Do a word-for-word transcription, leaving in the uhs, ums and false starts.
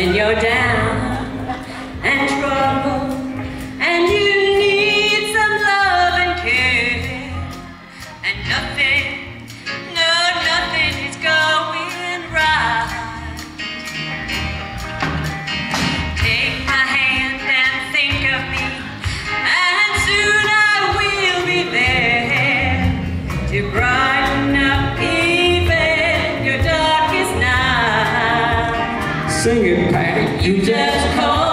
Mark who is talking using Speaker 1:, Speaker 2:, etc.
Speaker 1: when you're down and trouble, and you need some love and care, and nothing, no, nothing is going right. Take my hand and think of me, and soon I will be there to brighten up even your darkest night.
Speaker 2: Sing it, Patti.
Speaker 1: You just call